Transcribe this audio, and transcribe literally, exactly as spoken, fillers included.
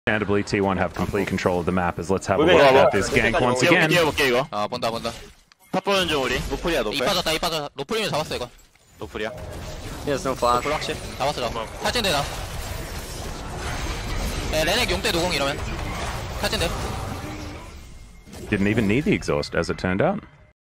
Understandably, T one have complete control of the map. As let's have a We're look gonna- at this gank once 이거 again. 볼게 이거. 아 본다 본다. 탑 보는 중 우리. 노플이야 이 노플. 빠졌다 이 빠졌다. 로프리면 잡았어 이거. 노플이야. He has no flash. 노플 확실. 잡았어 잡았어. 탈진대 나. 네 레넥 용대 노공 이러면. 탈진대. Didn't even need the exhaust, as it turned out.